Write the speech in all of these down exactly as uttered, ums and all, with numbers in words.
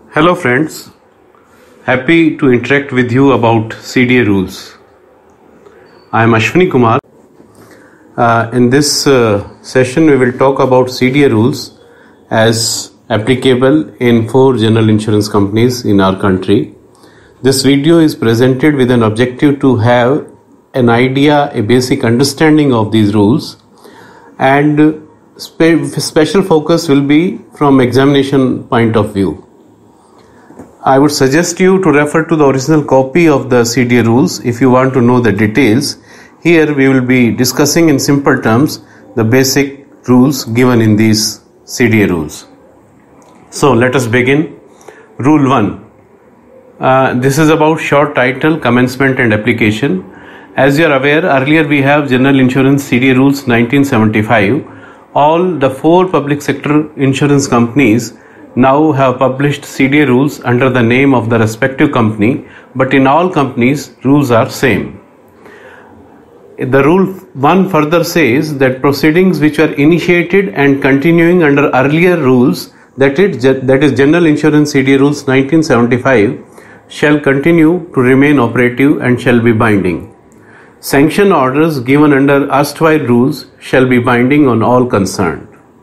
Hello friends, happy to interact with you about C D A rules. I am Ashwini Kumar. Uh, in this uh, session we will talk about C D A rules as applicable in four general insurance companies in our country. This video is presented with an objective to have an idea, a basic understanding of these rules, and spe- special focus will be from examination point of view. I would suggest you to refer to the original copy of the C D A rules if you want to know the details. Here we will be discussing in simple terms the basic rules given in these C D A rules. So let us begin. Rule one. Uh, this is about short title, commencement and application. As you are aware, earlier we have General Insurance C D A rules nineteen seventy-five. All the four public sector insurance companies now have published C D A rules under the name of the respective company, but in all companies rules are same. The rule one further says that proceedings which are initiated and continuing under earlier rules, that is, that is General Insurance C D A rules nineteen seventy-five, shall continue to remain operative and shall be binding. Sanction orders given under erstwhile rules shall be binding on all concerned.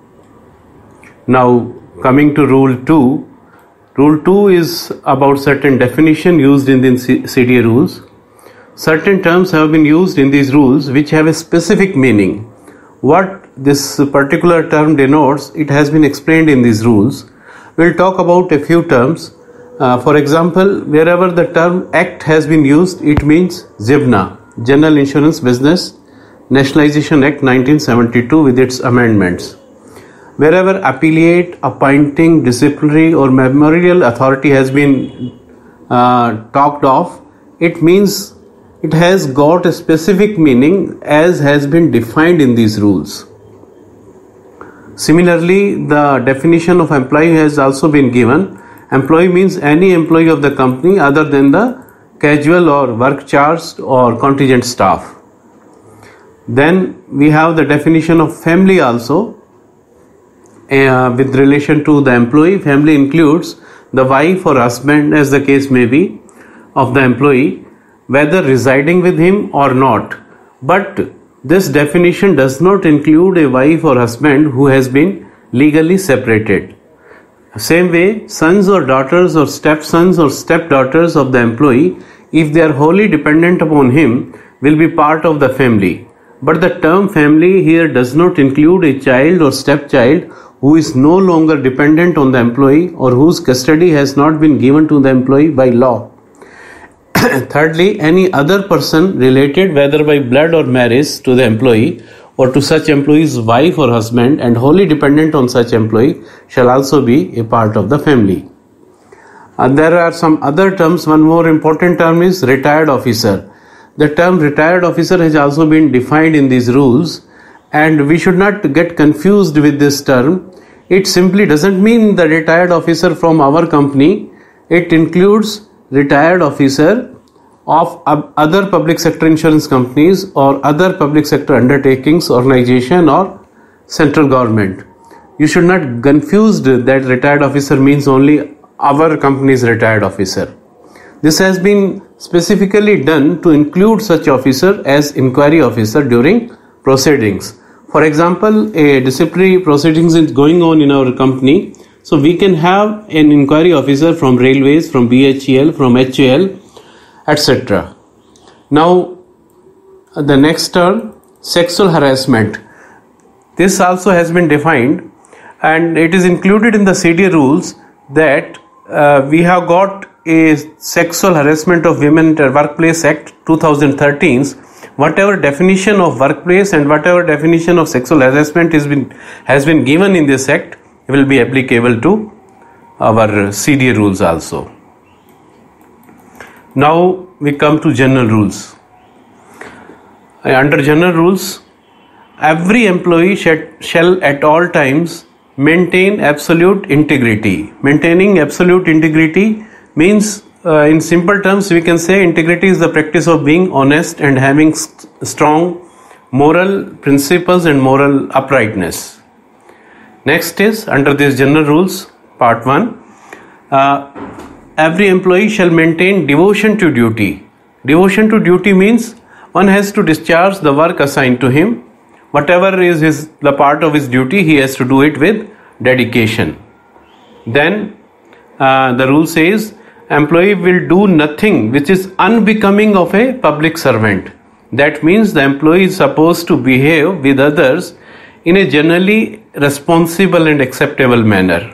Now, coming to Rule two, Rule two is about certain definition used in the C D A rules. Certain terms have been used in these rules which have a specific meaning. What this particular term denotes, it has been explained in these rules. We'll talk about a few terms. Uh, for example, wherever the term Act has been used, it means G I B N A, General Insurance Business Nationalization Act nineteen seventy-two with its amendments. Wherever appellate, appointing, disciplinary or memorial authority has been uh, talked of, it means it has got a specific meaning as has been defined in these rules. Similarly, the definition of employee has also been given. Employee means any employee of the company other than the casual or work charged or contingent staff. Then we have the definition of family also. Uh, with relation to the employee, family includes the wife or husband, as the case may be, of the employee, whether residing with him or not. But this definition does not include a wife or husband who has been legally separated. Same way, sons or daughters or stepsons or stepdaughters of the employee, if they are wholly dependent upon him, will be part of the family. But the term family here does not include a child or stepchild who is no longer dependent on the employee or whose custody has not been given to the employee by law. Thirdly, any other person related, whether by blood or marriage, to the employee or to such employee's wife or husband and wholly dependent on such employee shall also be a part of the family. And there are some other terms. One more important term is retired officer. The term retired officer has also been defined in these rules, and we should not get confused with this term. It simply doesn't mean the retired officer from our company. It includes retired officer of other public sector insurance companies or other public sector undertakings, organization or central government. You should not confuse that retired officer means only our company's retired officer. This has been specifically done to include such officer as inquiry officer during proceedings. For example, a disciplinary proceedings is going on in our company, so we can have an inquiry officer from railways, from B H E L, from H A L, et cetera. Now, the next term, sexual harassment. This also has been defined, and it is included in the C D A rules that uh, we have got a Sexual Harassment of Women at Workplace Act twenty thirteen. Whatever definition of workplace and whatever definition of sexual harassment has been has been given in this act will be applicable to our C D A rules also. Now we come to general rules. Under general rules, every employee shall at all times maintain absolute integrity. Maintaining absolute integrity means, uh, in simple terms, we can say integrity is the practice of being honest and having st- strong moral principles and moral uprightness. Next is, under these general rules, part one, uh, every employee shall maintain devotion to duty. Devotion to duty means one has to discharge the work assigned to him. Whatever is his, the part of his duty, he has to do it with dedication. Then uh, the rule says, employee will do nothing which is unbecoming of a public servant. That means the employee is supposed to behave with others in a generally responsible and acceptable manner.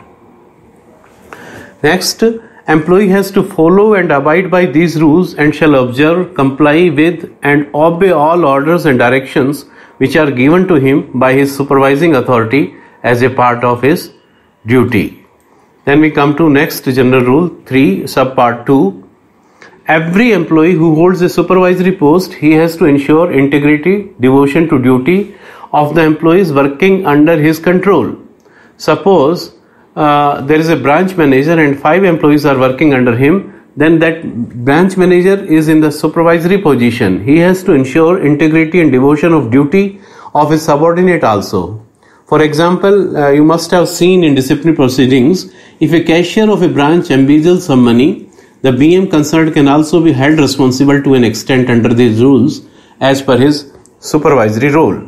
Next, employee has to follow and abide by these rules and shall observe, comply with and obey all orders and directions which are given to him by his supervising authority as a part of his duty. Then we come to next general rule three, subpart two. Every employee who holds a supervisory post, he has to ensure integrity, devotion to duty of the employees working under his control. Suppose uh, there is a branch manager and five employees are working under him, then that branch manager is in the supervisory position. He has to ensure integrity and devotion of duty of his subordinate also. For example, uh, you must have seen in disciplinary proceedings, if a cashier of a branch embezzles some money, the B M concerned can also be held responsible to an extent under these rules as per his supervisory role.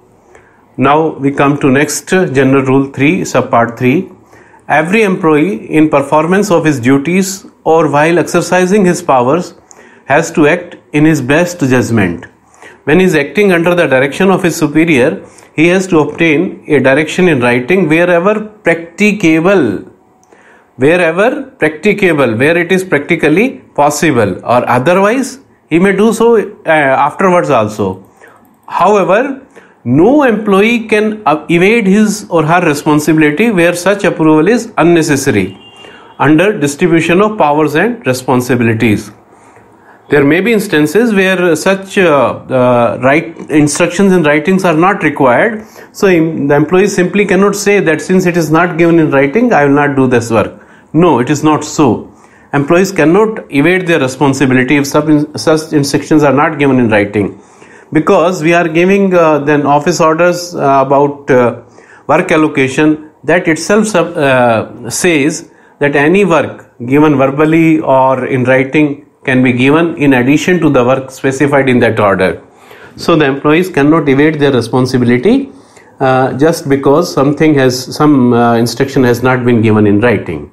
Now we come to next general rule three, subpart three. Every employee in performance of his duties or while exercising his powers has to act in his best judgment. When he is acting under the direction of his superior, he has to obtain a direction in writing wherever practicable. Wherever practicable, where it is practically possible, or otherwise he may do so uh, afterwards also. However, no employee can evade his or her responsibility where such approval is unnecessary under distribution of powers and responsibilities. There may be instances where such uh, uh, right instructions and writings are not required. So the employee simply cannot say that since it is not given in writing, I will not do this work. No, it is not so. Employees cannot evade their responsibility if such instructions are not given in writing. Because we are giving uh, then office orders uh, about uh, work allocation, that itself uh, says that any work given verbally or in writing can be given in addition to the work specified in that order. So the employees cannot evade their responsibility uh, just because something has some uh, instruction has not been given in writing.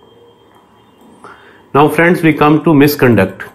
Now friends, we come to misconduct.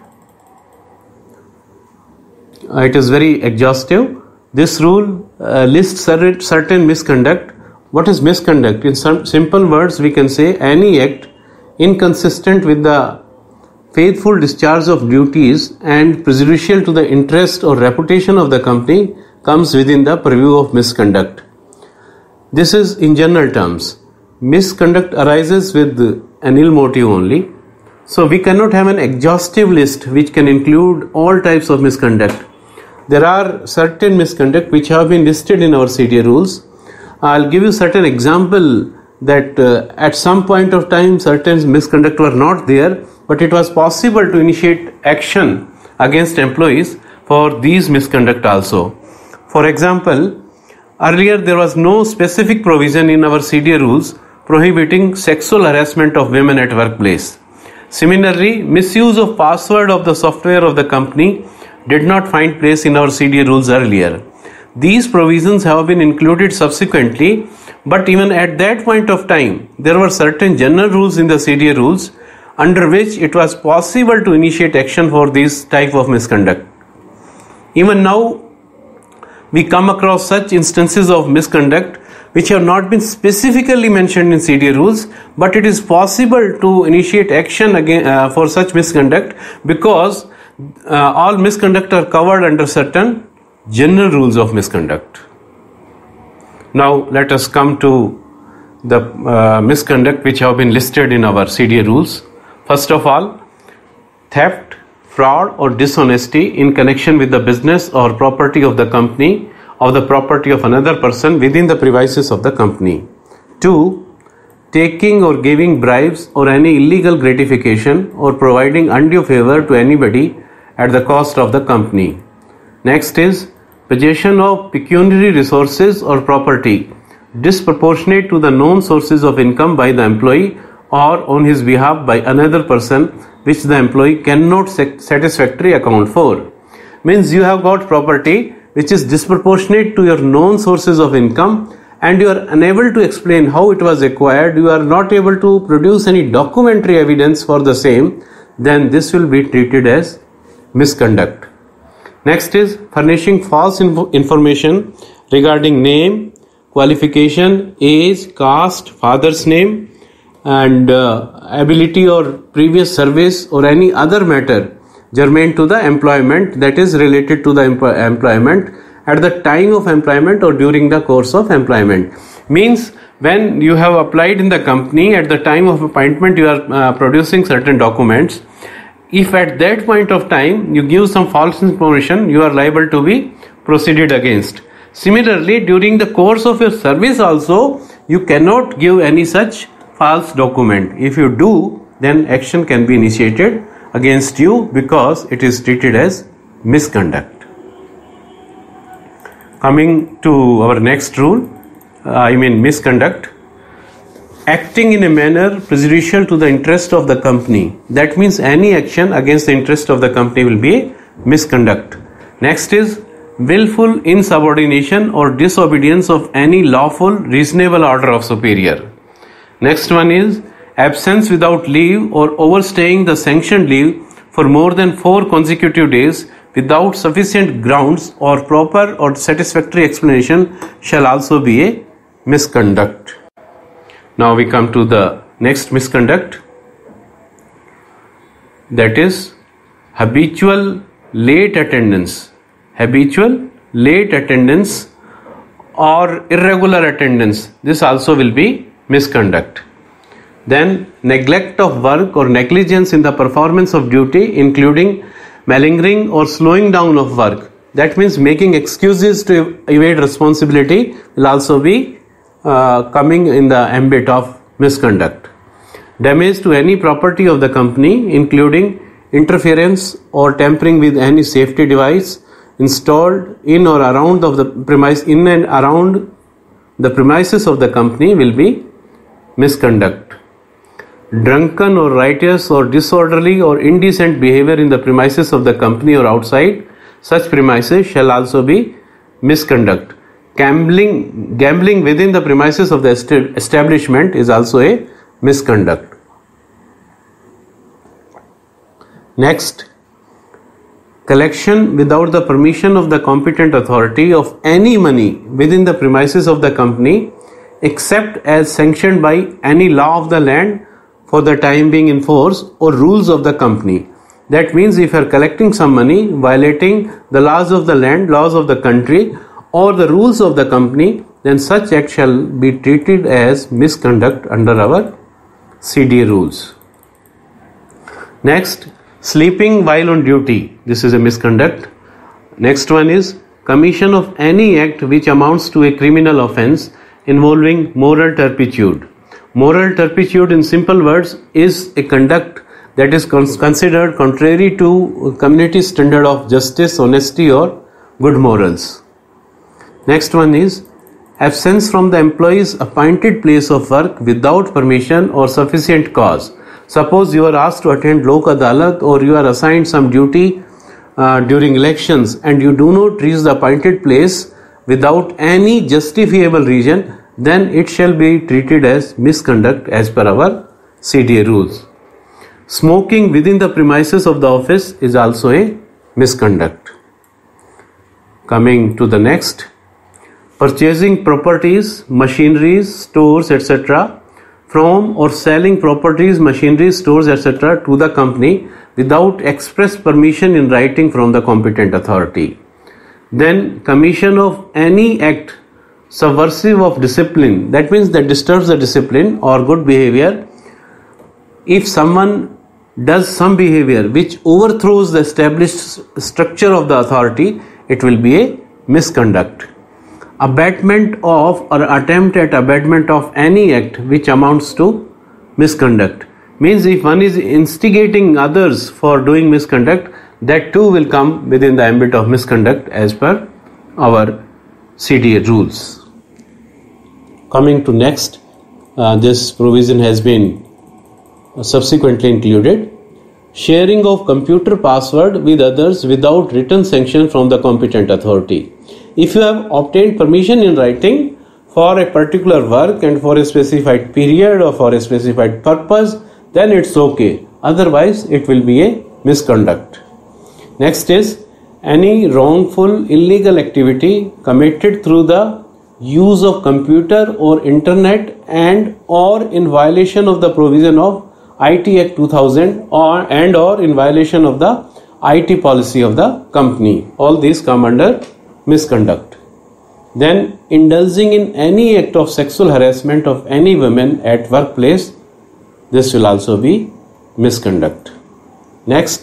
Uh, it is very exhaustive. This rule uh, lists certain, certain misconduct. What is misconduct? In some simple words, we can say any act inconsistent with the faithful discharge of duties and prejudicial to the interest or reputation of the company comes within the purview of misconduct. This is in general terms. Misconduct arises with an ill motive only. So we cannot have an exhaustive list which can include all types of misconduct. There are certain misconduct which have been listed in our C D A rules. I'll give you certain example that uh, at some point of time certain misconduct were not there, but it was possible to initiate action against employees for these misconduct also. For example, earlier there was no specific provision in our C D A rules prohibiting sexual harassment of women at workplace. Similarly, misuse of password of the software of the company did not find place in our C D A rules earlier. These provisions have been included subsequently, but even at that point of time, there were certain general rules in the C D A rules under which it was possible to initiate action for this type of misconduct. Even now, we come across such instances of misconduct which have not been specifically mentioned in C D A rules, but it is possible to initiate action again uh, for such misconduct because uh, all misconduct are covered under certain general rules of misconduct. Now let us come to the uh, misconduct which have been listed in our C D A rules. First of all, theft, fraud or dishonesty in connection with the business or property of the company or the property of another person within the premises of the company. Two, taking or giving bribes or any illegal gratification or providing undue favor to anybody at the cost of the company. Next is possession of pecuniary resources or property disproportionate to the known sources of income by the employee or on his behalf by another person which the employee cannot satisfactorily account for. Means you have got property which is disproportionate to your known sources of income and you are unable to explain how it was acquired, you are not able to produce any documentary evidence for the same, then this will be treated as misconduct. Next is furnishing false info- information regarding name, qualification, age, caste, father's name, and uh, ability or previous service or any other matter germane to the employment, that is related to the empl- employment at the time of employment or during the course of employment. Means when you have applied in the company, at the time of appointment you are uh, producing certain documents. If at that point of time you give some false information, you are liable to be proceeded against. Similarly, during the course of your service also, you cannot give any such false document. If you do, then action can be initiated against you because it is treated as misconduct. Coming to our next rule, uh, I mean misconduct. Acting in a manner prejudicial to the interest of the company. That means any action against the interest of the company will be a misconduct. Next is willful insubordination or disobedience of any lawful, reasonable order of superior. Next one is absence without leave or overstaying the sanctioned leave for more than four consecutive days without sufficient grounds or proper or satisfactory explanation shall also be a misconduct. Now we come to the next misconduct, that is habitual late attendance. Habitual late attendance or irregular attendance, this also will be misconduct. Then neglect of work or negligence in the performance of duty, including malingering or slowing down of work. That means making excuses to evade responsibility will also be Uh, coming in the ambit of misconduct. Damage to any property of the company, including interference or tampering with any safety device installed in or around of the premise in and around the premises of the company, will be misconduct. Drunken or riotous or disorderly or indecent behavior in the premises of the company or outside such premises shall also be misconduct. Gambling, gambling within the premises of the establishment is also a misconduct. Next, collection without the permission of the competent authority of any money within the premises of the company except as sanctioned by any law of the land for the time being in force or rules of the company. That means if you are collecting some money violating the laws of the land, laws of the country, or the rules of the company, then such act shall be treated as misconduct under our C D A rules. Next, sleeping while on duty. This is a misconduct. Next one is commission of any act which amounts to a criminal offence involving moral turpitude. Moral turpitude, in simple words, is a conduct that is considered contrary to community standard of justice, honesty, or good morals. Next one is absence from the employee's appointed place of work without permission or sufficient cause. Suppose you are asked to attend Lok Adalat or you are assigned some duty uh, during elections and you do not reach the appointed place without any justifiable reason, then it shall be treated as misconduct as per our C D A rules. Smoking within the premises of the office is also a misconduct. Coming to the next, purchasing properties, machineries, stores, et cetera from or selling properties, machineries, stores, et cetera to the company without express permission in writing from the competent authority. Then commission of any act subversive of discipline, that means that disturbs the discipline or good behavior. If someone does some behavior which overthrows the established structure of the authority, it will be a misconduct. Abatement of or attempt at abatement of any act which amounts to misconduct means if one is instigating others for doing misconduct, that too will come within the ambit of misconduct as per our C D A rules. Coming to next, uh, this provision has been subsequently included. Sharing of computer password with others without written sanction from the competent authority. If you have obtained permission in writing for a particular work and for a specified period or for a specified purpose, then it's okay. Otherwise, it will be a misconduct. Next is any wrongful illegal activity committed through the use of computer or internet and or in violation of the provision of I T Act two thousand or and or in violation of the I T policy of the company. All these come under misconduct. Then indulging in any act of sexual harassment of any women at workplace, this will also be misconduct. Next,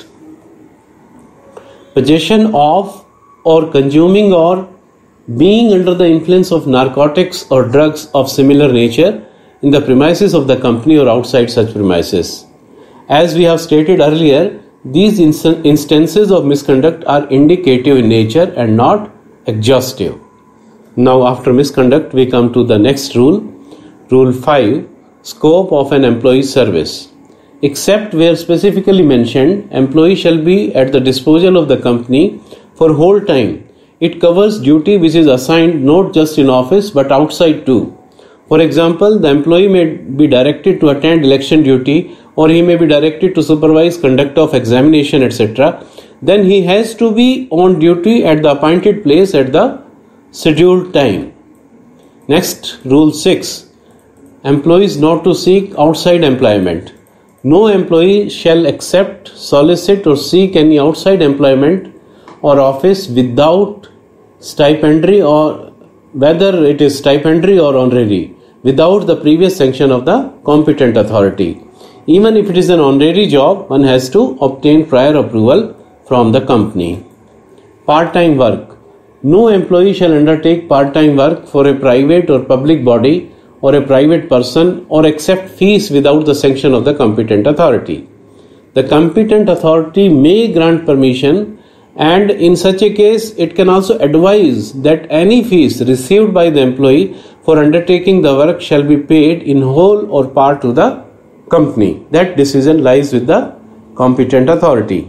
possession of or consuming or being under the influence of narcotics or drugs of similar nature in the premises of the company or outside such premises. As we have stated earlier, these inst- instances of misconduct are indicative in nature and not exhaustive. Now, after misconduct, we come to the next rule. Rule five, scope of an employee's service. Except where specifically mentioned, employee shall be at the disposal of the company for whole time. It covers duty which is assigned not just in office but outside too. For example, the employee may be directed to attend election duty, or he may be directed to supervise conduct of examination, et cetera. Then he has to be on duty at the appointed place at the scheduled time. Next, rule six. Employees not to seek outside employment. No employee shall accept, solicit or seek any outside employment or office without stipendiary, or whether it is stipendiary or honorary, without the previous sanction of the competent authority. Even if it is an honorary job, one has to obtain prior approval from the company. Part-time work. No employee shall undertake part-time work for a private or public body or a private person or accept fees without the sanction of the competent authority. The competent authority may grant permission, and in such a case it can also advise that any fees received by the employee for undertaking the work shall be paid in whole or part to the company. That decision lies with the competent authority.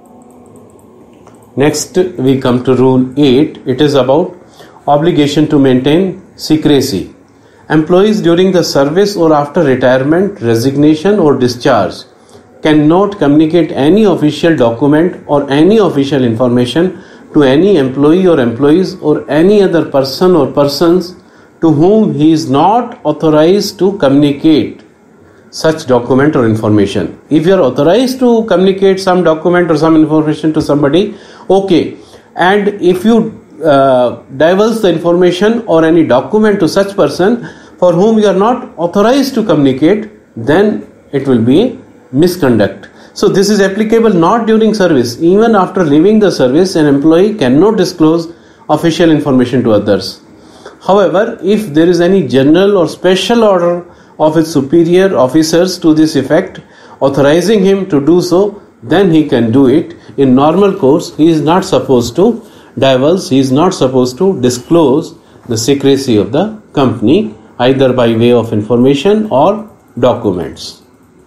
Next, we come to rule eight. It is about obligation to maintain secrecy. Employees during the service or after retirement, resignation or discharge cannot communicate any official document or any official information to any employee or employees or any other person or persons to whom he is not authorized to communicate such document or information. If you are authorized to communicate some document or some information to somebody, okay. And if you uh, divulge the information or any document to such person for whom you are not authorized to communicate, then it will be a misconduct. So this is applicable not during service. Even after leaving the service, an employee cannot disclose official information to others. However, if there is any general or special order of his superior officers to this effect, authorizing him to do so, then he can do it. In normal course, he is not supposed to divulge, he is not supposed to disclose the secrecy of the company, either by way of information or documents.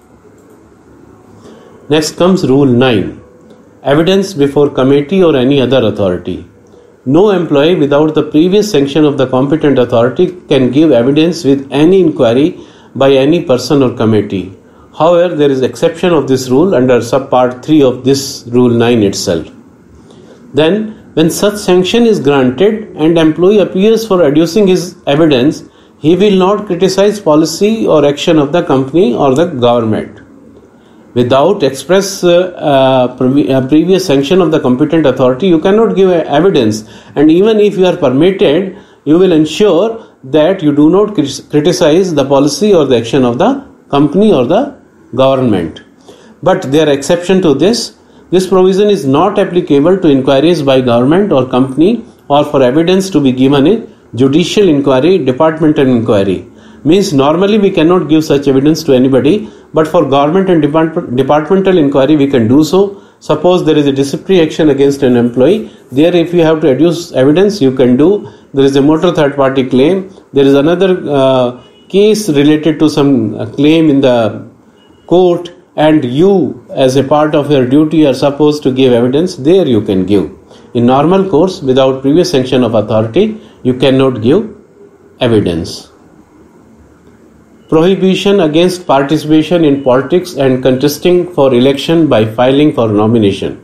Next comes rule nine. Evidence before committee or any other authority. No employee without the previous sanction of the competent authority can give evidence with any inquiry by any person or committee. However, there is exception of this rule under subpart three of this rule nine itself. Then, when such sanction is granted and employee appears for adducing his evidence, he will not criticize policy or action of the company or the government. Without express uh, uh, pre- uh, previous sanction of the competent authority, you cannot give evidence, and even if you are permitted, you will ensure that you do not criticize the policy or the action of the company or the government. But there are exceptions to this. This provision is not applicable to inquiries by government or company or for evidence to be given in judicial inquiry, departmental inquiry. Means normally we cannot give such evidence to anybody, but for government and depart- departmental inquiry we can do so. Suppose there is a disciplinary action against an employee, there if you have to adduce evidence you can do. There is a motor third party claim, there is another uh, case related to some uh, claim in the court and you as a part of your duty are supposed to give evidence, there you can give. In normal course, without previous sanction of authority, you cannot give evidence. Prohibition against participation in politics and contesting for election by filing for nomination.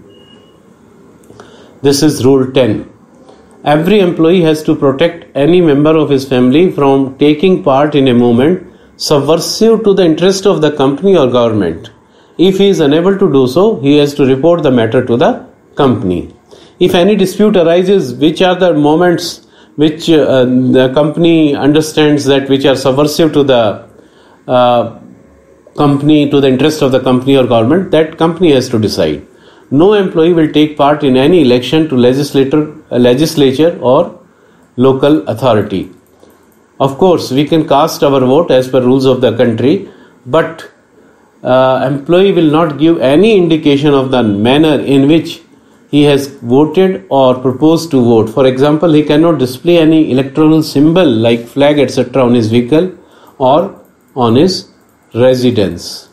This is Rule ten. Every employee has to protect any member of his family from taking part in a movement subversive to the interest of the company or government. If he is unable to do so, he has to report the matter to the company. If any dispute arises, which are the moments which uh, the company understands that which are subversive to the uh, company, to the interest of the company or government, that company has to decide. No employee will take part in any election to legislator, uh, legislature or local authority. Of course, we can cast our vote as per rules of the country, but uh, employee will not give any indication of the manner in which he has voted or proposed to vote. For example, he cannot display any electoral symbol like flag et cetera on his vehicle or on his residence.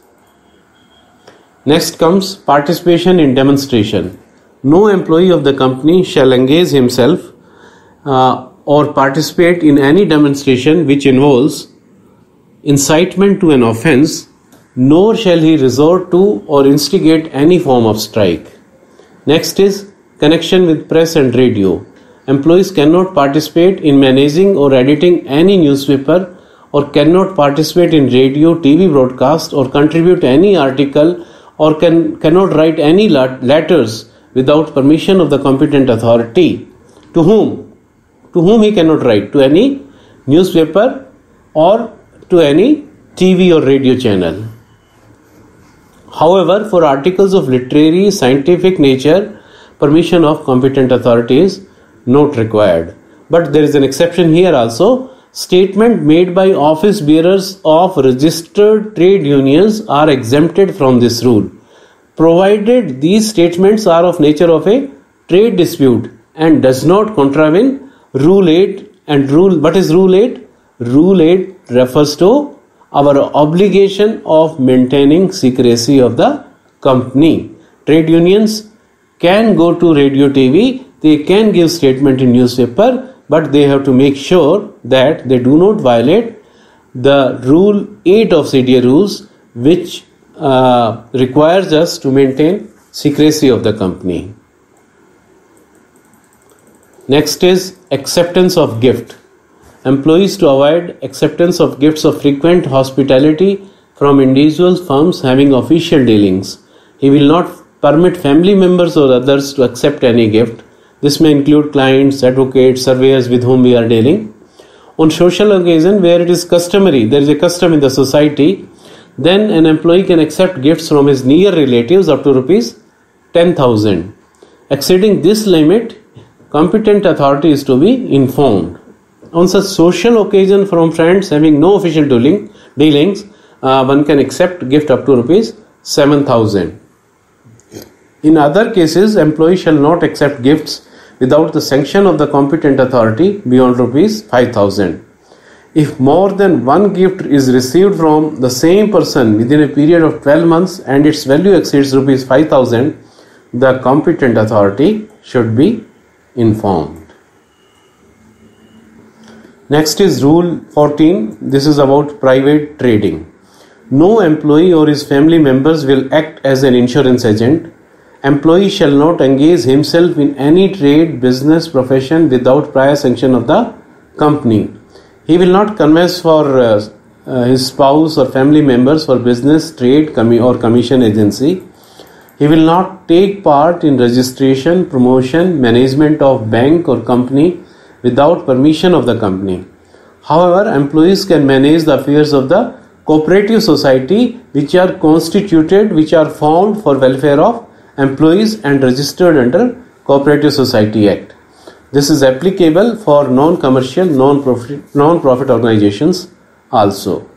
Next comes participation in demonstration. No employee of the company shall engage himself uh, or participate in any demonstration which involves incitement to an offence, nor shall he resort to or instigate any form of strike. Next is connection with press and radio. Employees cannot participate in managing or editing any newspaper or cannot participate in radio, T V broadcast or contribute any article or can, cannot write any letters without permission of the competent authority. To whom? To whom he cannot write? To any newspaper or to any T V or radio channel. However, for articles of literary, scientific nature, permission of competent authority is not required. But there is an exception here also. Statement made by office bearers of registered trade unions are exempted from this rule, provided these statements are of nature of a trade dispute and does not contravene Rule eight. And rule, what is Rule eight? Rule eight refers to our obligation of maintaining secrecy of the company. Trade unions can go to radio, T V, they can give statement in newspaper, but they have to make sure that they do not violate the Rule eight of C D A rules, which uh, requires us to maintain secrecy of the company. Next is acceptance of gift. Employees to avoid acceptance of gifts of frequent hospitality from individuals, firms having official dealings. He will not permit family members or others to accept any gift. This may include clients, advocates, surveyors with whom we are dealing. On social occasion where it is customary, there is a custom in the society, then an employee can accept gifts from his near relatives up to rupees ten thousand. Exceeding this limit, competent authority is to be informed. On such social occasion from friends having no official dealing, dealings, uh, one can accept gift up to rupees seven thousand. In other cases, employee shall not accept gifts without the sanction of the competent authority beyond rupees five thousand. If more than one gift is received from the same person within a period of twelve months and its value exceeds rupees five thousand, the competent authority should be informed. Next is Rule fourteen. This is about private trading. No employee or his family members will act as an insurance agent. Employee shall not engage himself in any trade, business, profession without prior sanction of the company. He will not converse for uh, uh, his spouse or family members for business, trade, commi- or commission agency. He will not take part in registration, promotion, management of bank or company without permission of the company. However, employees can manage the affairs of the cooperative society which are constituted, which are formed for welfare of employees and registered under Cooperative Society Act. This is applicable for non-commercial, non-profit, non-profit organizations also.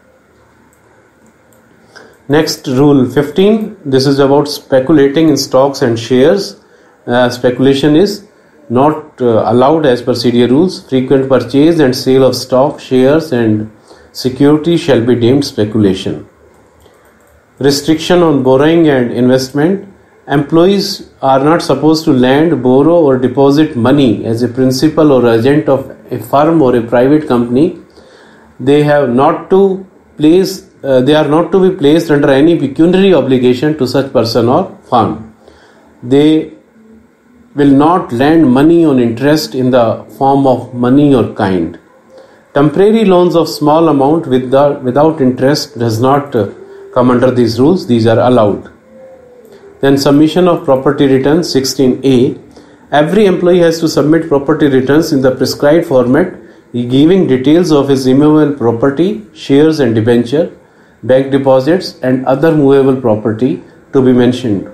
Next, Rule fifteen. This is about speculating in stocks and shares. Uh, speculation is not uh, allowed as per C D A rules. Frequent purchase and sale of stock, shares and security shall be deemed speculation. restriction on borrowing and investment. Employees are not supposed to lend, borrow or deposit money as a principal or agent of a firm or a private company. They have not to place, uh, they are not to be placed under any pecuniary obligation to such person or firm. They will not lend money on interest in the form of money or kind. Temporary loans of small amount without, without interest does not uh, come under these rules. These are allowed. Then submission of property returns sixteen A. Every employee has to submit property returns in the prescribed format, giving details of his immovable property, shares and debenture, bank deposits and other movable property to be mentioned.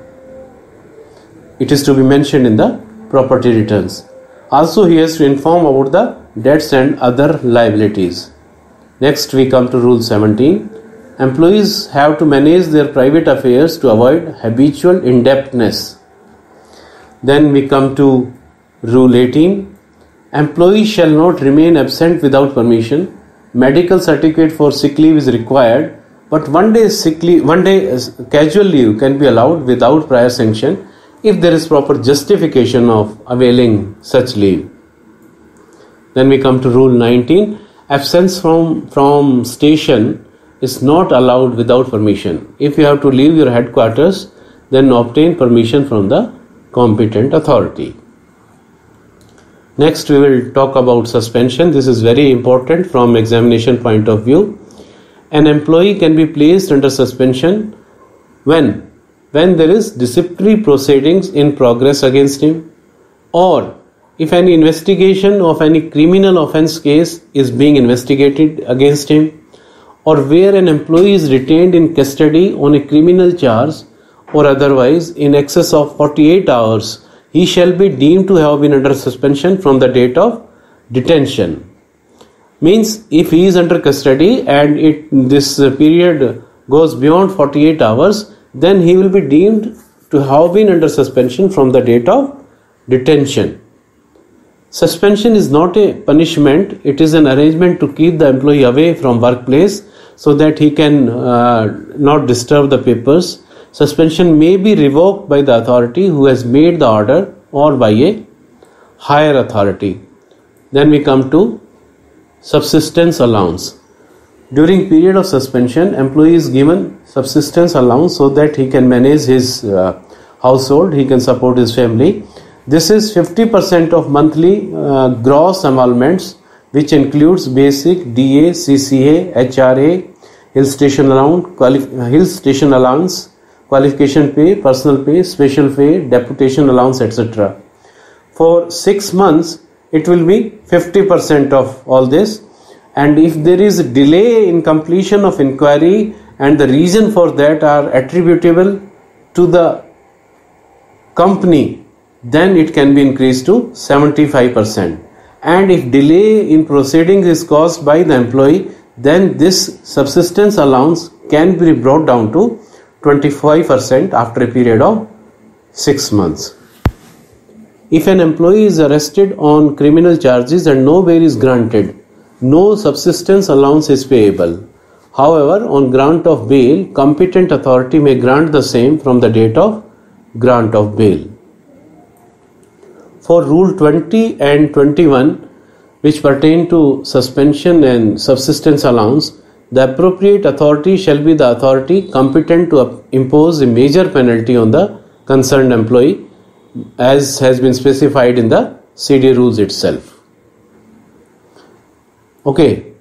It is to be mentioned in the property returns. Also, he has to inform about the debts and other liabilities. Next, we come to Rule seventeen. Employees have to manage their private affairs to avoid habitual indebtedness. Then we come to Rule eighteen. Employees shall not remain absent without permission. Medical certificate for sick leave is required, but one day sick leave, one day casual leave can be allowed without prior sanction if there is proper justification of availing such leave. Then we come to Rule nineteen. Absence from, from station is not allowed without permission. If you have to leave your headquarters, then obtain permission from the competent authority. Next, we will talk about suspension. This is very important from examination point of view. An employee can be placed under suspension when when there is disciplinary proceedings in progress against him, or if any investigation of any criminal offence case is being investigated against him, or where an employee is retained in custody on a criminal charge or otherwise in excess of forty-eight hours, he shall be deemed to have been under suspension from the date of detention. Means if he is under custody and it this period goes beyond forty-eight hours, then he will be deemed to have been under suspension from the date of detention. Suspension is not a punishment, it is an arrangement to keep the employee away from workplace so that he can uh, not disturb the papers. Suspension may be revoked by the authority who has made the order or by a higher authority. Then we come to subsistence allowance. During period of suspension, employee is given subsistence allowance so that he can manage his uh, household, he can support his family. This is fifty percent of monthly uh, gross emoluments, which includes basic, D A, C C A, H R A, hill station allowance, quali- hill station allowance, qualification pay, personal pay, special pay, deputation allowance, et cetera. For six months, it will be fifty percent of all this. And if there is a delay in completion of inquiry and the reason for that are attributable to the company, then it can be increased to seventy-five percent. And if delay in proceedings is caused by the employee, then this subsistence allowance can be brought down to twenty-five percent after a period of six months. If an employee is arrested on criminal charges and no bail is granted, no subsistence allowance is payable. However, on grant of bail, competent authority may grant the same from the date of grant of bail. For Rule twenty and twenty-one, which pertain to suspension and subsistence allowance, the appropriate authority shall be the authority competent to impose a major penalty on the concerned employee, as has been specified in the C D rules itself. Okay.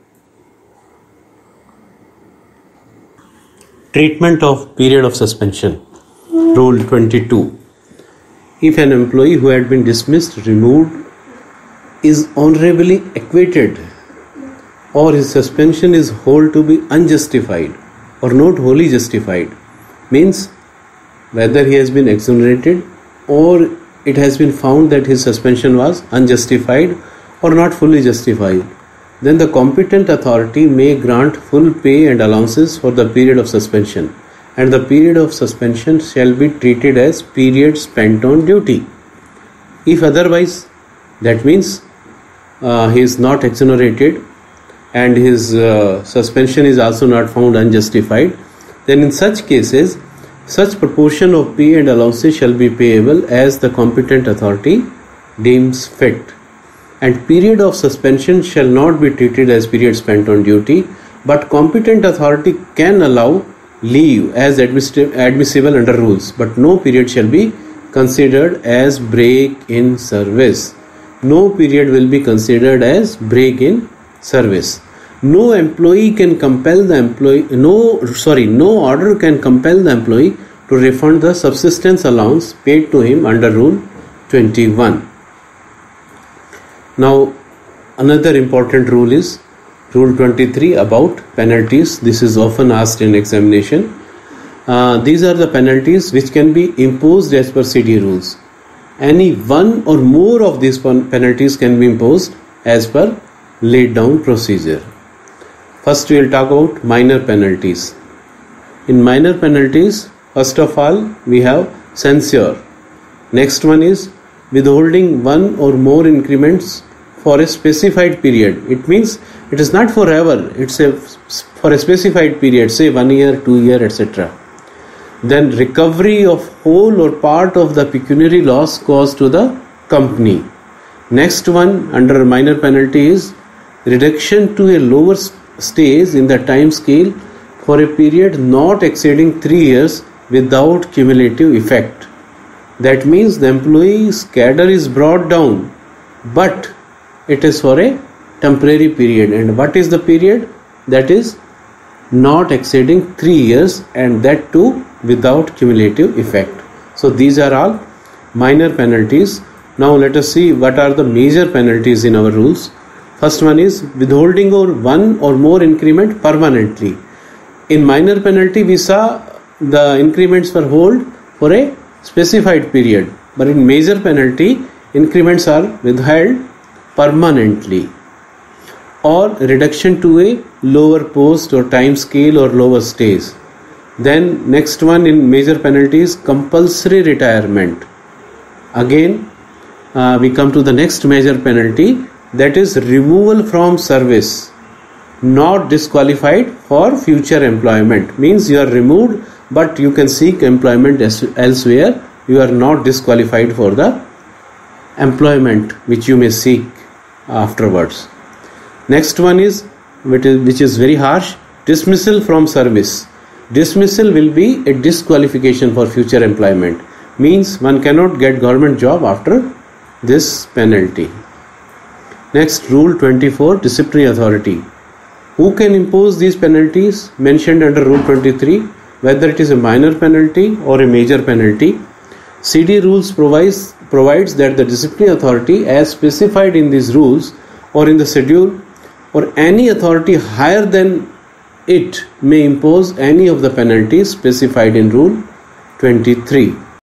Treatment of period of suspension. Rule twenty-two. If an employee who had been dismissed, removed, is honorably acquitted, or his suspension is held to be unjustified or not wholly justified, means whether he has been exonerated or it has been found that his suspension was unjustified or not fully justified, then the competent authority may grant full pay and allowances for the period of suspension, and the period of suspension shall be treated as period spent on duty. If otherwise, that means uh, he is not exonerated and his uh, suspension is also not found unjustified, then in such cases, such proportion of pay and allowances shall be payable as the competent authority deems fit, and period of suspension shall not be treated as period spent on duty, but competent authority can allow leave as admissible under rules, but no period shall be considered as break in service. No period will be considered as break in service. No employee can compel the employee, no, sorry, no order can compel the employee to refund the subsistence allowance paid to him under Rule twenty-one. Now, another important rule is Rule twenty-three about penalties. This is often asked in examination. Uh, these are the penalties which can be imposed as per C D rules. Any one or more of these penalties can be imposed as per laid down procedure. First, we will talk about minor penalties. In minor penalties, first of all, we have censure. Next one is withholding one or more increments for a specified period. It means it is not forever, it's a for a specified period, say one year, two year, et cetera. Then recovery of whole or part of the pecuniary loss caused to the company. Next one under minor penalty is reduction to a lower stage in the time scale for a period not exceeding three years without cumulative effect. That means the employee's cadre is brought down, but it is for a temporary period. And what is the period? That is not exceeding three years, and that too without cumulative effect. So these are all minor penalties. Now let us see what are the major penalties in our rules. First one is withholding or one or more increment permanently. In minor penalty we saw the increments were held for a specified period, but in major penalty increments are withheld permanently, or reduction to a lower post or time scale or lower stage. Then next one in major penalties, compulsory retirement. Again uh, we come to the next major penalty, that is removal from service, not disqualified for future employment. Means you are removed but you can seek employment elsewhere. You are not disqualified for the employment which you may seek afterwards. Next one is which is, which is very harsh, dismissal from service. Dismissal will be a disqualification for future employment. Means one cannot get government job after this penalty. Next, Rule twenty-four, disciplinary authority. Who can impose these penalties mentioned under Rule twenty-three, whether it is a minor penalty or a major penalty? C D rules provides, provides that the disciplinary authority as specified in these rules or in the schedule or any authority higher than it may impose any of the penalties specified in Rule twenty-three.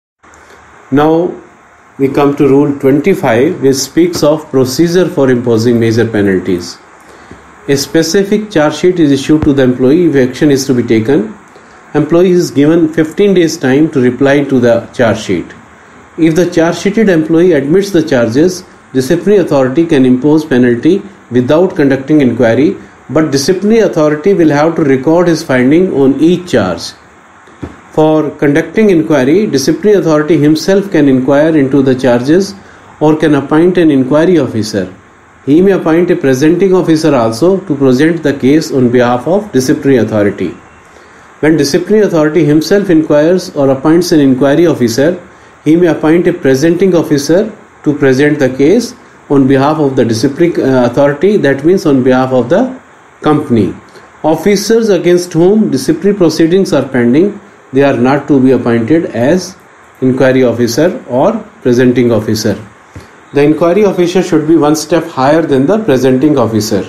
Now we come to Rule twenty-five, which speaks of procedure for imposing major penalties. A specific charge sheet is issued to the employee if action is to be taken. Employee is given fifteen days time to reply to the charge sheet. If the charge sheeted employee admits the charges, disciplinary authority can impose penalty without conducting inquiry, but disciplinary authority will have to record his finding on each charge. For conducting inquiry, disciplinary authority himself can inquire into the charges or can appoint an inquiry officer. He may appoint a presenting officer also to present the case on behalf of disciplinary authority. When disciplinary authority himself inquires or appoints an inquiry officer, he may appoint a presenting officer to present the case on behalf of the disciplinary authority, that means on behalf of the company. Officers against whom disciplinary proceedings are pending, they are not to be appointed as inquiry officer or presenting officer. The inquiry officer should be one step higher than the presenting officer.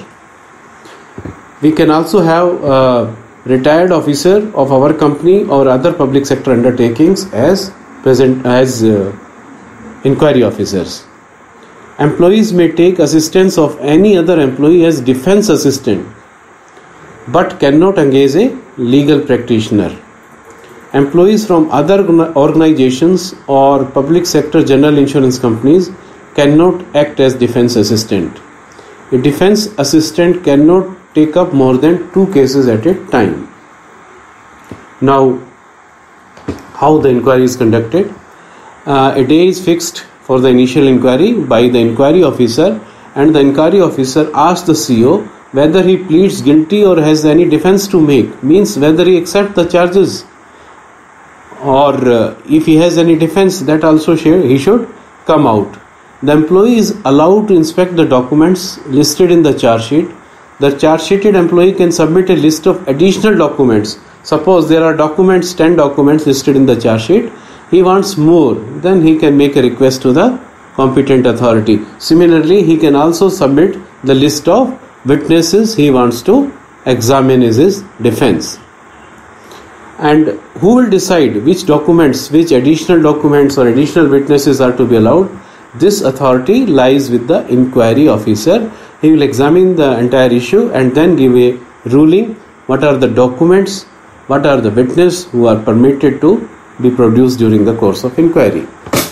We can also have a retired officer of our company or other public sector undertakings as present as uh, inquiry officers. Employees may take assistance of any other employee as defense assistant, but cannot engage a legal practitioner. Employees from other organizations or public sector general insurance companies cannot act as defense assistant. A defense assistant cannot take up more than two cases at a time. Now, how the inquiry is conducted? Uh, a day is fixed for the initial inquiry by the inquiry officer, and the inquiry officer asks the C O whether he pleads guilty or has any defense to make, means whether he accepts the charges, or uh, if he has any defense, that also he should come out. The employee is allowed to inspect the documents listed in the charge sheet. The charge sheeted employee can submit a list of additional documents. Suppose there are documents, ten documents listed in the charge sheet. He wants more, then he can make a request to the competent authority. Similarly, he can also submit the list of witnesses he wants to examine as his defense. And who will decide which documents, which additional documents or additional witnesses are to be allowed? This authority lies with the inquiry officer. He will examine the entire issue and then give a ruling. What are the documents? What are the witnesses who are permitted to be produced during the course of inquiry?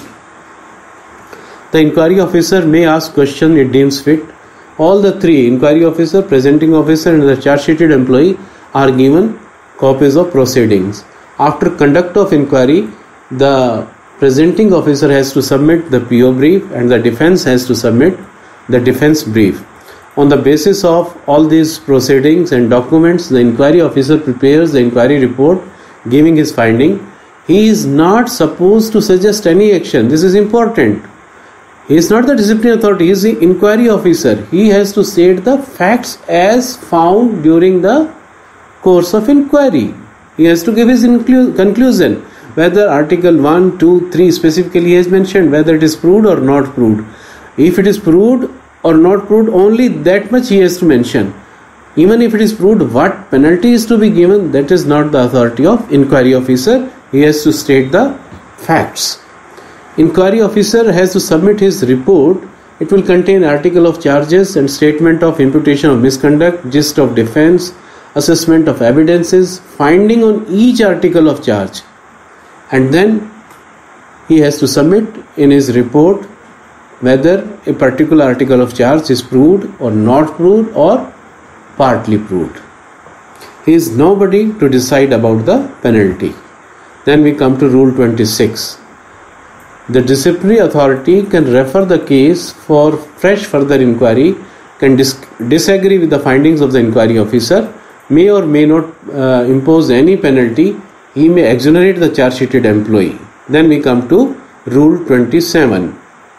The inquiry officer may ask question it deems fit. All the three, inquiry officer, presenting officer and the charge sheeted employee, are given copies of proceedings. After conduct of inquiry, the presenting officer has to submit the P O brief and the defense has to submit the defense brief. On the basis of all these proceedings and documents, the inquiry officer prepares the inquiry report giving his finding. He is not supposed to suggest any action. This is important. He is not the disciplinary authority. He is the inquiry officer. He has to state the facts as found during the course of inquiry. He has to give his inclu- conclusion. Whether Article one, two, three specifically has mentioned, whether it is proved or not proved. If it is proved or not proved, only that much he has to mention. Even if it is proved what penalty is to be given, that is not the authority of inquiry officer. He has to state the facts. Inquiry officer has to submit his report. It will contain article of charges and statement of imputation of misconduct, gist of defense, assessment of evidences, finding on each article of charge. And then he has to submit in his report whether a particular article of charge is proved or not proved or partly proved. He is nobody to decide about the penalty. Then we come to Rule twenty-six. The disciplinary authority can refer the case for fresh further inquiry, can dis- disagree with the findings of the inquiry officer, may or may not uh, impose any penalty. He may exonerate the charge sheeted employee. Then we come to Rule twenty-seven.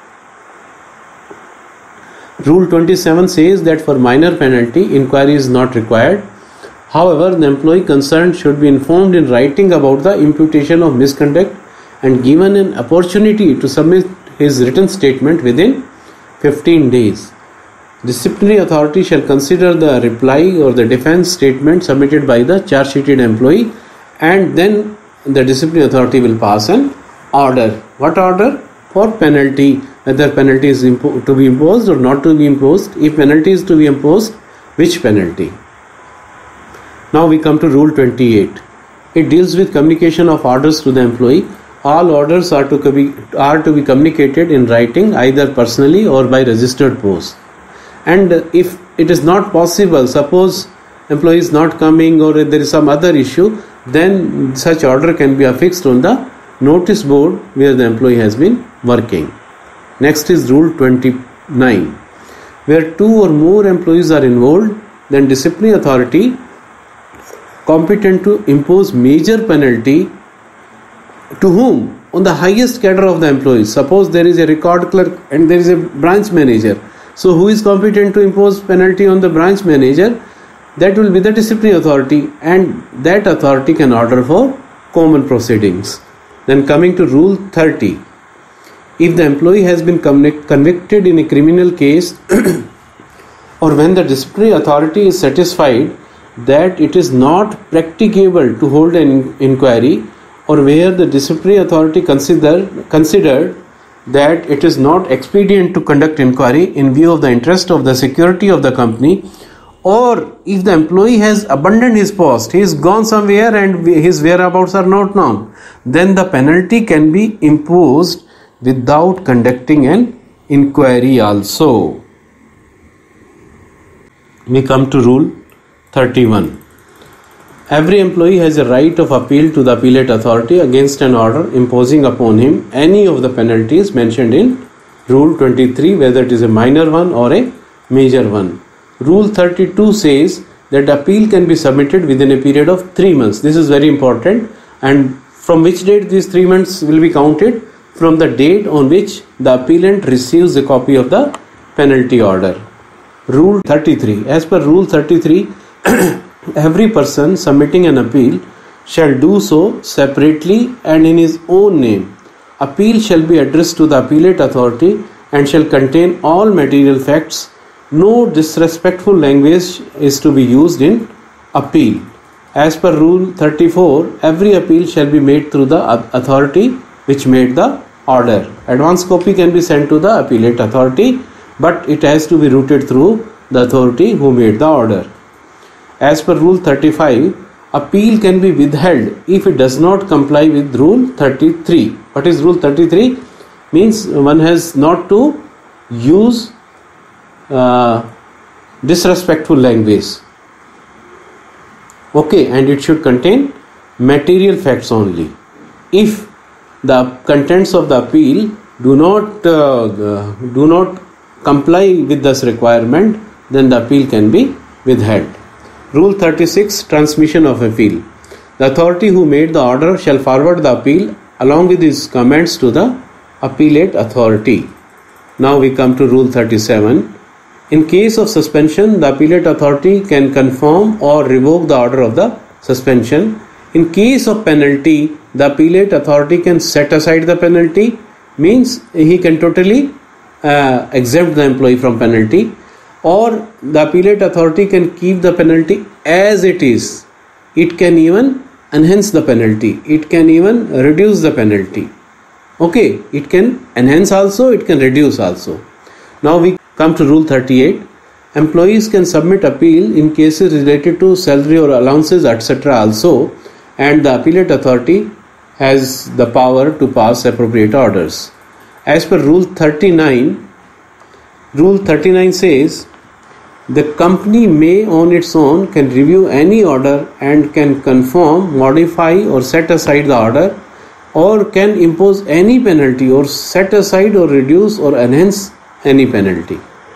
Rule twenty-seven says that for minor penalty, inquiry is not required. However, the employee concerned should be informed in writing about the imputation of misconduct and given an opportunity to submit his written statement within fifteen days. Disciplinary authority shall consider the reply or the defense statement submitted by the charge sheeted employee, and then the disciplinary authority will pass an order. What order? For penalty, whether penalty is impo- to be imposed or not to be imposed. If penalty is to be imposed, which penalty? Now we come to Rule twenty-eight. It deals with communication of orders to the employee. All orders are to be, are to be communicated in writing, either personally or by registered post. And if it is not possible, suppose employee is not coming or there is some other issue, then such order can be affixed on the notice board where the employee has been working. Next is Rule twenty-nine. Where two or more employees are involved, then disciplinary authority competent to impose major penalty to whom? On the highest cadre of the employees. Suppose there is a record clerk and there is a branch manager. So who is competent to impose penalty on the branch manager? That will be the disciplinary authority, and that authority can order for common proceedings. Then coming to Rule thirty. If the employee has been convicted in a criminal case or when the disciplinary authority is satisfied that it is not practicable to hold an inquiry, or where the disciplinary authority consider, considered that it is not expedient to conduct inquiry in view of the interest of the security of the company, or if the employee has abandoned his post, he is gone somewhere and his whereabouts are not known, then the penalty can be imposed without conducting an inquiry also. We come to Rule thirty-one. Every employee has a right of appeal to the appellate authority against an order imposing upon him any of the penalties mentioned in Rule twenty-three, whether it is a minor one or a major one. Rule thirty-two says that appeal can be submitted within a period of three months. This is very important. And from which date these three months will be counted? From the date on which the appellant receives a copy of the penalty order. Rule thirty-three. As per Rule thirty-three, every person submitting an appeal shall do so separately and in his own name. Appeal shall be addressed to the appellate authority and shall contain all material facts. No disrespectful language is to be used in appeal. As per Rule thirty-four, every appeal shall be made through the authority which made the order. Advance copy can be sent to the appellate authority, but it has to be routed through the authority who made the order. As per Rule thirty-five, appeal can be withheld if it does not comply with Rule thirty-three. What is Rule thirty-three? Means one has not to use uh, disrespectful language. Okay, and it should contain material facts only. If the contents of the appeal do not uh, uh, do not comply with this requirement, then the appeal can be withheld. Rule thirty-six, transmission of appeal. The authority who made the order shall forward the appeal along with his comments to the appellate authority. Now we come to Rule thirty-seven. In case of suspension, the appellate authority can confirm or revoke the order of the suspension. In case of penalty, the appellate authority can set aside the penalty, means he can totally uh, exempt the employee from penalty, or the appellate authority can keep the penalty as it is. It can even enhance the penalty. It can even reduce the penalty. Okay, it can enhance also, it can reduce also. Now we come to Rule thirty-eight. Employees can submit appeal in cases related to salary or allowances, et cetera also, and the appellate authority has the power to pass appropriate orders. As per Rule thirty-nine, Rule thirty-nine says, the company may on its own can review any order and can confirm, modify or set aside the order, or can impose any penalty or set aside or reduce or enhance any penalty.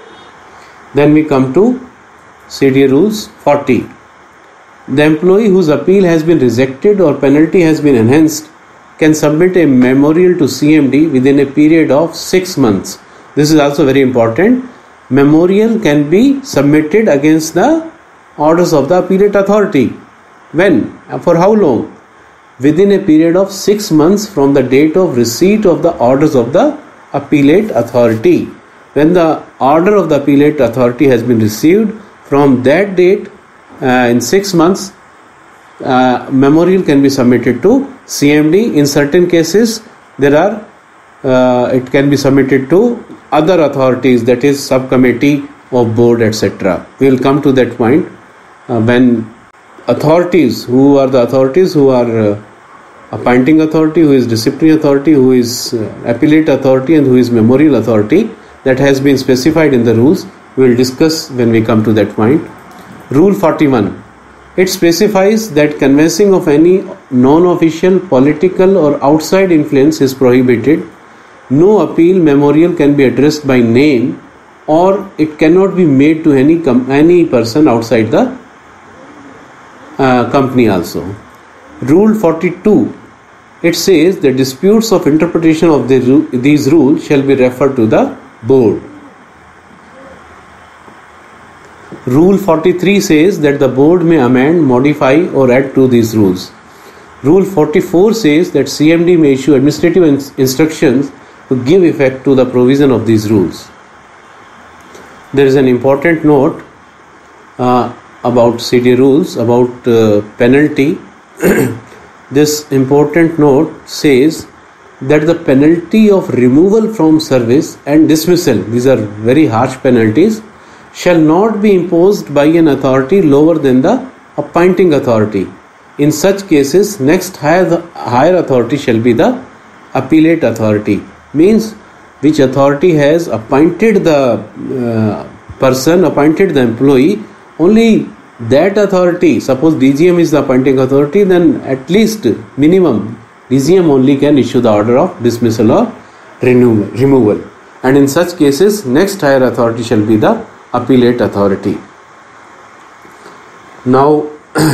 Then we come to C D A Rules forty. The employee whose appeal has been rejected or penalty has been enhanced can submit a memorial to C M D within a period of six months. This is also very important. Memorial can be submitted against the orders of the appellate authority. When? For how long? Within a period of six months from the date of receipt of the orders of the appellate authority. When the order of the appellate authority has been received, from that date uh, in six months, uh, memorial can be submitted to C M D. In certain cases, there are uh, it can be submitted to other authorities, that is subcommittee of board, et cetera. We will come to that point uh, when authorities, who are the authorities who are uh, appointing authority, who is disciplinary authority, who is uh, appellate authority, and who is memorial authority, that has been specified in the rules. We will discuss when we come to that point. Rule forty-one. It specifies that conveying of any non-official, political or outside influence is prohibited. No appeal memorial can be addressed by name, or it cannot be made to any com- any person outside the uh, company also. Rule forty-two. It says the disputes of interpretation of the ru- these rules shall be referred to the board. Rule forty-three says that the board may amend, modify or add to these rules. Rule forty-four says that C M D may issue administrative ins- instructions to give effect to the provision of these rules. There is an important note uh, about C D A rules, about uh, penalty. This important note says that the penalty of removal from service and dismissal, these are very harsh penalties, shall not be imposed by an authority lower than the appointing authority. In such cases, next higher, higher authority shall be the appellate authority. Means which authority has appointed the uh, person, appointed the employee, only that authority, suppose D G M is the appointing authority, then at least minimum D G M only can issue the order of dismissal or removal. And in such cases, next higher authority shall be the appellate authority. Now,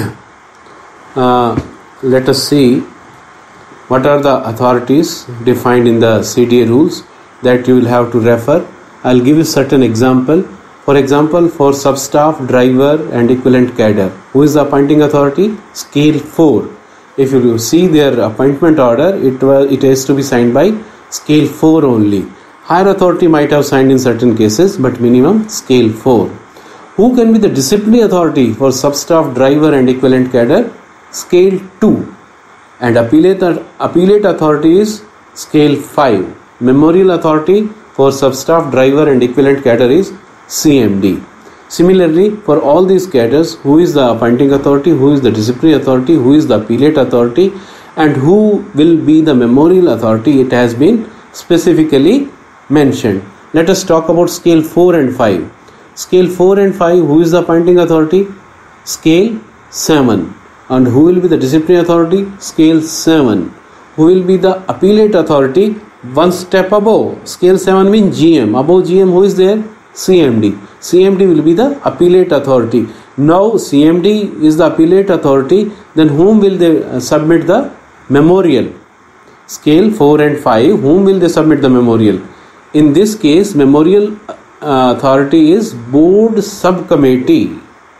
uh, let us see what are the authorities defined in the C D A rules that you will have to refer. I will give you certain example. For example, for substaff, driver and equivalent cadre, who is the appointing authority? Scale four. If you see their appointment order, it, it has to be signed by scale four only. Higher authority might have signed in certain cases, but minimum scale four. Who can be the disciplinary authority for substaff, driver and equivalent cadre? Scale two. And appellate, appellate authority is scale five. Memorial authority for substaff, driver and equivalent cadre is C M D. Similarly, for all these cadres, who is the appointing authority, who is the disciplinary authority, who is the appellate authority, and who will be the memorial authority, it has been specifically mentioned. Let us talk about scale four and five. Scale four and five, who is the appointing authority? Scale seven. And who will be the disciplinary authority? Scale seven. Who will be the appellate authority? One step above. Scale seven means G M. Above G M, who is there? C M D. C M D will be the appellate authority. Now C M D is the appellate authority, then whom will they submit the memorial? Scale four and five, whom will they submit the memorial? In this case, memorial uh, authority is board subcommittee.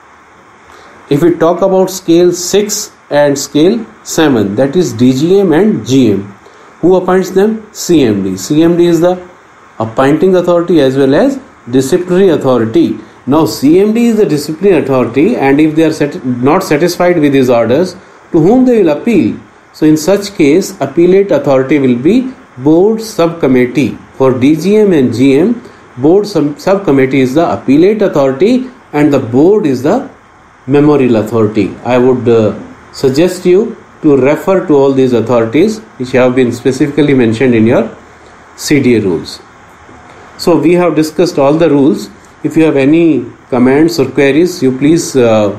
If we talk about scale six and scale seven, that is D G M and G M. Who appoints them? C M D. C M D is the appointing authority as well as disciplinary authority. Now C M D is the disciplinary authority, and if they are sat- not satisfied with his orders, to whom they will appeal? So in such case, appellate authority will be board subcommittee. For D G M and G M, board sub- subcommittee is the appellate authority and the board is the memorial authority. I would uh, suggest you to refer to all these authorities which have been specifically mentioned in your C D A rules. So we have discussed all the rules. If you have any comments or queries, you please uh,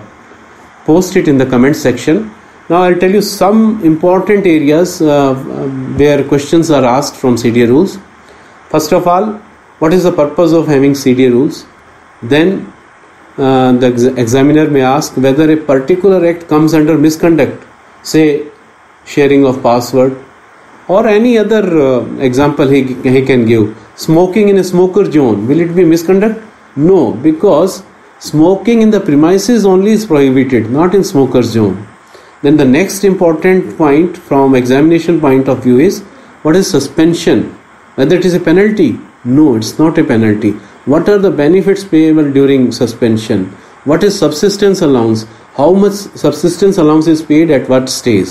post it in the comment section. Now I'll tell you some important areas uh, where questions are asked from C D A rules. First of all, what is the purpose of having C D A rules? Then uh, the ex- examiner may ask whether a particular act comes under misconduct, say sharing of password, or any other uh, example he, he can give. Smoking in a smoker zone, will it be misconduct? No, because smoking in the premises only is prohibited, not in smoker zone. Then the next important point from examination point of view is, what is suspension? Whether it is a penalty? No, it's not a penalty. What are the benefits payable during suspension? What is subsistence allowance? How much subsistence allowance is paid at what stage?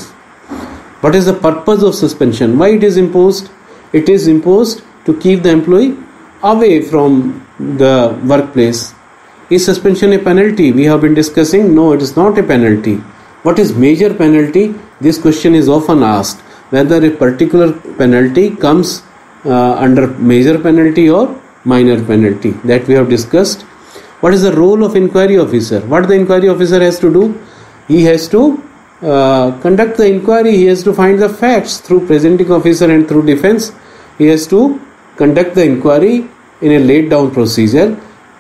What is the purpose of suspension? Why it is imposed? It is imposed to keep the employee away from the workplace. Is suspension a penalty? We have been discussing. No, it is not a penalty. What is major penalty? This question is often asked, whether a particular penalty comes uh, under major penalty or minor penalty. That we have discussed. What is the role of inquiry officer? What the inquiry officer has to do? He has to uh, conduct the inquiry. He has to find the facts through presenting officer and through defense. He has to conduct the inquiry in a laid down procedure.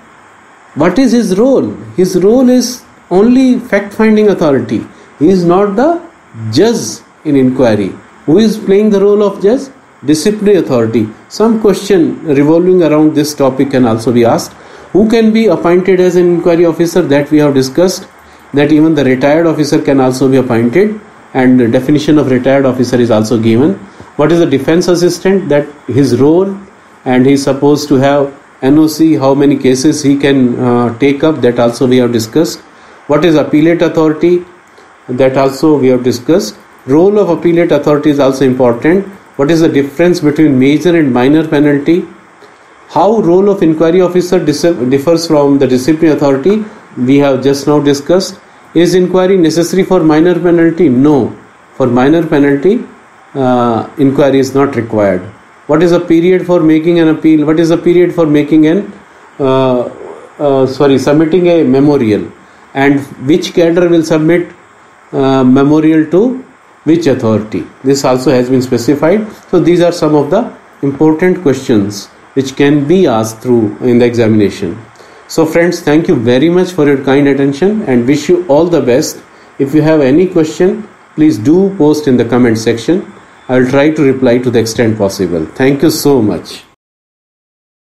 What is his role? His role is only fact finding authority. He is not the judge in inquiry. Who is playing the role of judge? Disciplinary authority. Some question revolving around this topic can also be asked. Who can be appointed as an inquiry officer? That we have discussed, that even the retired officer can also be appointed, and the definition of retired officer is also given. What is the defense assistant? That his role, and he is supposed to have N O C, how many cases he can uh, take up, that also we have discussed. What is appellate authority? That also we have discussed. Role of appellate authority is also important. What is the difference between major and minor penalty? How role of inquiry officer differs from the disciplinary authority? We have just now discussed. Is inquiry necessary for minor penalty? No. For minor penalty, uh, inquiry is not required. What is the period for making an appeal? What is the period for making an uh, uh, sorry submitting a memorial? and which cadre will submit uh, memorial to which authority. This also has been specified. So these are some of the important questions which can be asked through in the examination. So friends, thank you very much for your kind attention and wish you all the best. If you have any question, please do post in the comment section. I will try to reply to the extent possible. Thank you so much.